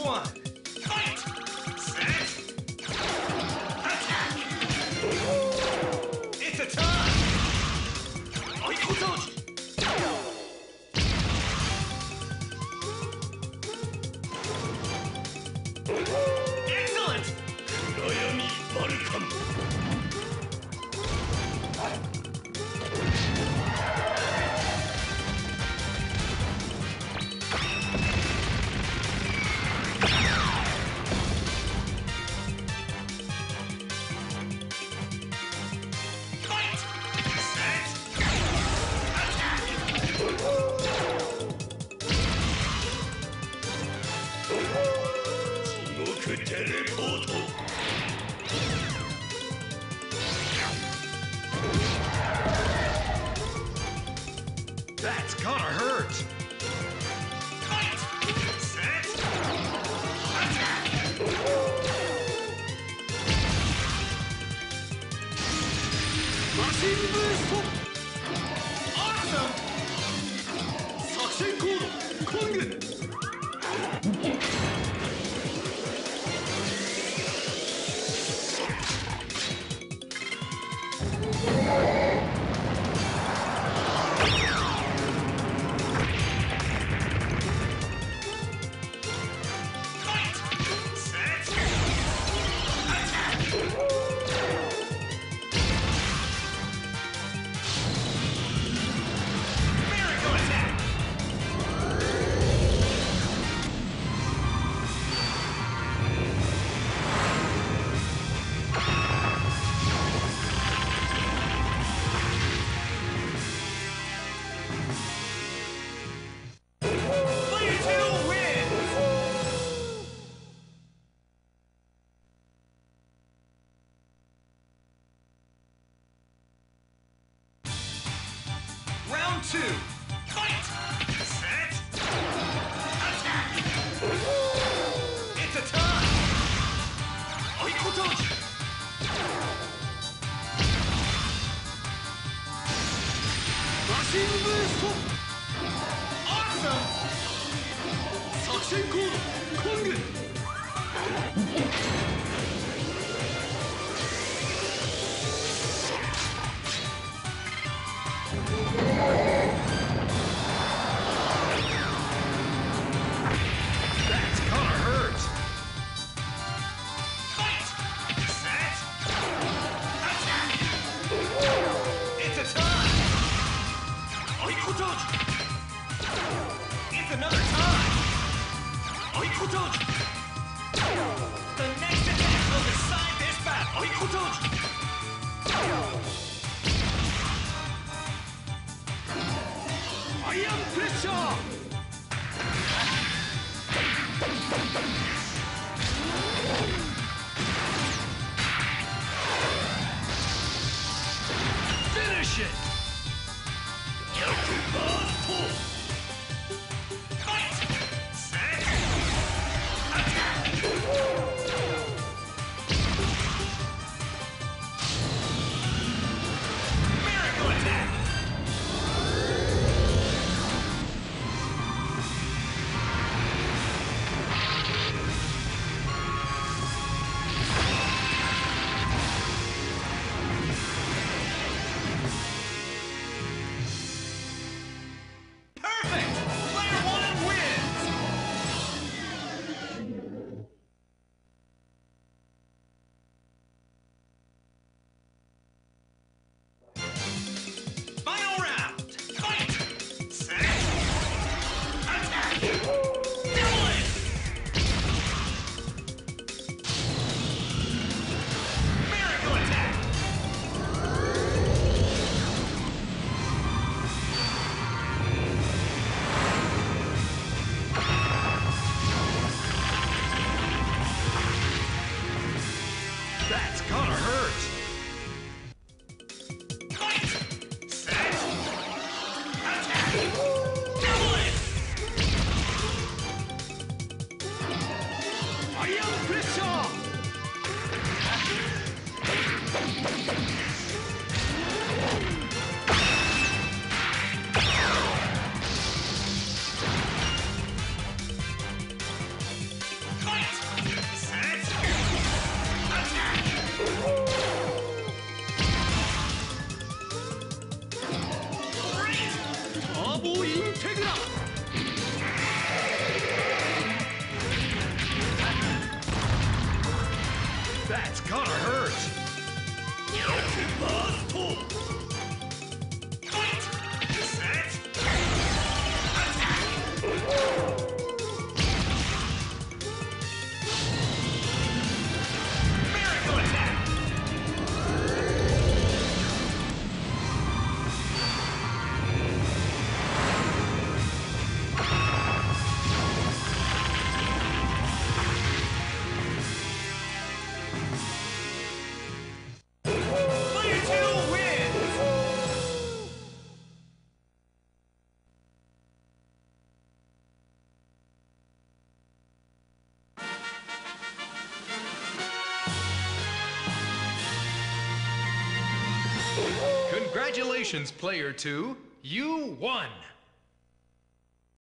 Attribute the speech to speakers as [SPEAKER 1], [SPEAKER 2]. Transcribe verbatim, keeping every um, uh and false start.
[SPEAKER 1] one. Fight! Set! Attack! It's a time! Oikotoji! Excellent! Kurayami Balkan! That's gonna hurt! Fight! Set! Attack! Machine Boost! Awesome! Suction Code! Kongen! Two. Fight! Set! Attack! It's a time! Oikotoji! Machine Boost! Awesome! Suction Code! Kongen! It's another time! Oikotoji! The next attack will decide this battle! Oikotoji! Iron pressure! Finish it! Fight! Set! Attack! Miracle attack! That's gonna hurt! Fight! Set! Attack! Double it! Iron pressure! Turbo Integra! That's gonna hurt! Fight! Set! Attack! Miracle attack! Player two wins! Congratulations, player two. You won!